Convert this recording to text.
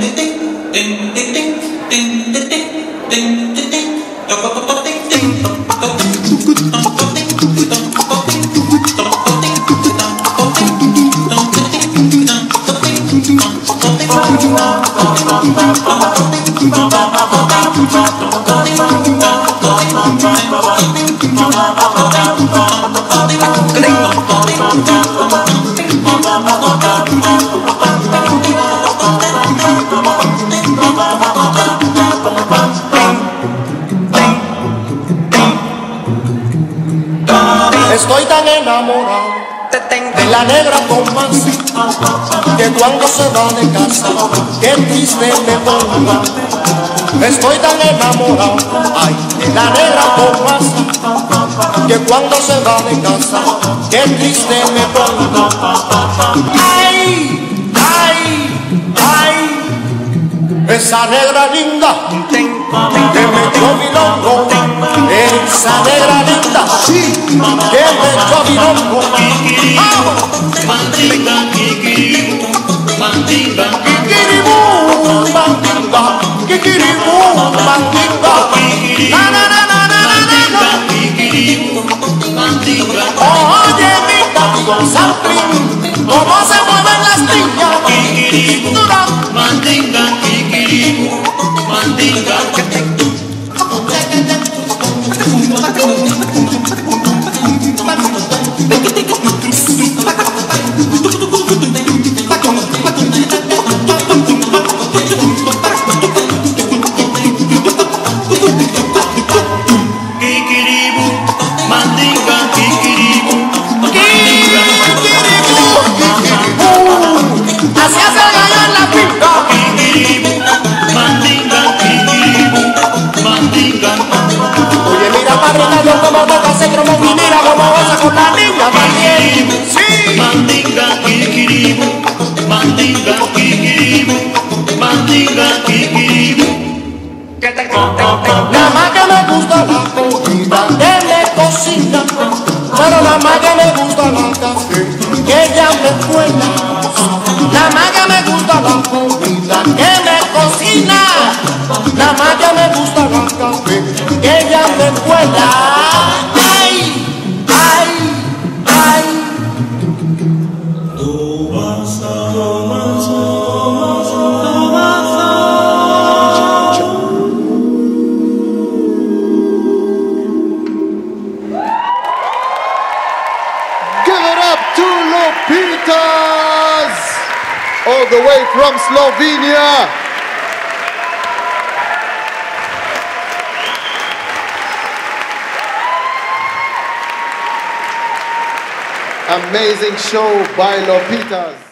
Estoy tan enamorado de la negra Tomasa que cuando se va de casa, qué triste me pongo. Estoy tan enamorado, ay, de la negra Tomasa que cuando se va de casa, qué triste me pongo. Ay, ay, ay, esa negra linda que me dio mi longo, esa negra linda que me dio mi longo. Mandinga, kikiribu, mandinga, Kikiribu, mandinga, kikiribu, mandinga, na na na na na na na. kikiribu, mandinga, Oye mi tango sampling, cómo se mueven las niñas. kikiribu, mandinga, kikiribu, mandinga. Kikiribu, mandinga, kikiribu, mandinga, Así hace el gallo en la finca. kikiribu, mandinga, kikiribu, mandinga. Oye mira padrina, yo como toca ese trombón y mira cómo goza con la niña también. Sí. Mandinga, kikiribu, mandinga, kikiribu, mandinga, kikiribu. Nada más que me gusta la comida que me cocina, pero nada más que me gusta la café que ella me cuela. Nada más que me gusta la comida que me cocina, nada más que me gusta la café que ella me cuela. Ay, ay, ay. Lopitas, all the way from Slovenia. Amazing show by Lopitas.